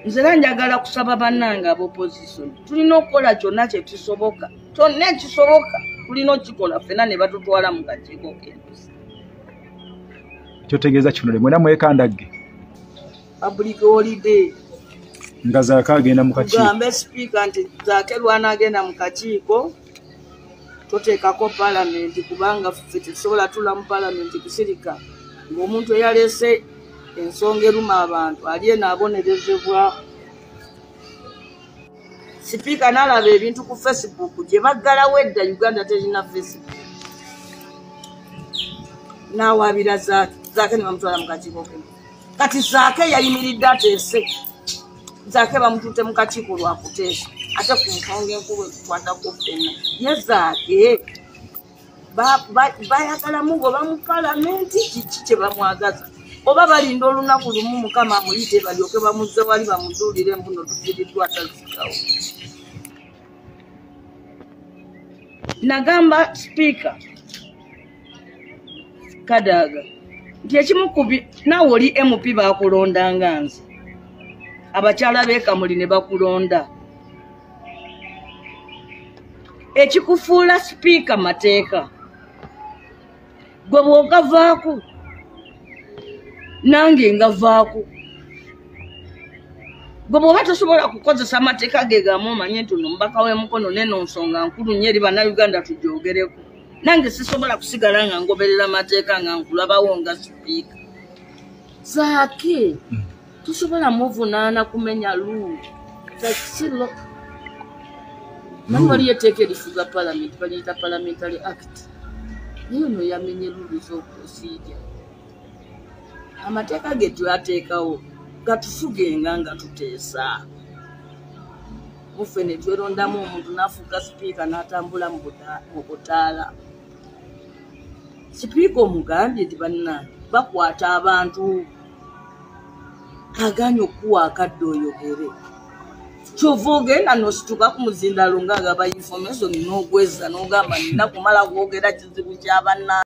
nze njagala kusaba bannange opposition tulina okukola kyonna kye kisoboka kyonna kisoboka tulina okikola ffenna ne batutwala mu kakiiko k'empisa kyotegeeza kino le mwena mwekandagge public holiday nga zaake agenda mu kakiiko tugambe sipiika nti zaake lwanaagenda mu kakiiko toteekako palamenti kubanga ffe tetusobola tula mu palamenti kusirika ng'omuntu eyaleese ensonga eruma abantu ali eno abonerezebwa. Sipiika n'alaba ebintu ku Facebook gye baggalawo edda Uganda terina Facebook n'awaabira zaake ne bamutwala mu kakiiko ke kati zaake yayimiridde ateese zaake bamututte mu kakiiko lwakuteesa ate ku nsonga enkulu ekukwatako ffenna ye zaake bayagalamu ngo bamu palamenti kiki kye bamwagaza oba balinda olunaku lumu mukama amuyite balyoke bamuzze wali bamuzuulire embuno tufiiriddwa atazikawo. Nagamba sipiika Kadaga nti ekimu naawe oli MP bakulondanga nze abakyala b'ekamuli ne bakulonda ekikufuula sipiika mateeka gwe bw'ogavaako nange ngavaako gwe bw'oba tosobola kukozesa amateeka ge gamu omanye nti ono mubaka w'emukono neno nsonga nkulu nnyo eri bannayuganda tugyogereko nange sisobola kusigala nga ngoberera amateeka nga nkulabawo nga sipiika zaake tosobola muvunaana kumenya luulu kakisiro mani waliyo etteeka erifuga palamenti baliyita parliamentary act naye ono yamenye luulu z'okusiija amateeka ge twateekawo gatufugenga nga tuteesa muffe ne twerondamu omuntu n'afuuka sipiika n'atambula mu butaala sipiika omugambye nti bannange bakwata abantu aganya okuwa akadde oyogere kyova ogenda n'osituka ku muzindalo ng'agaba information n'ogweza n'ogamba nina kumala kwogera kizibu kya bannange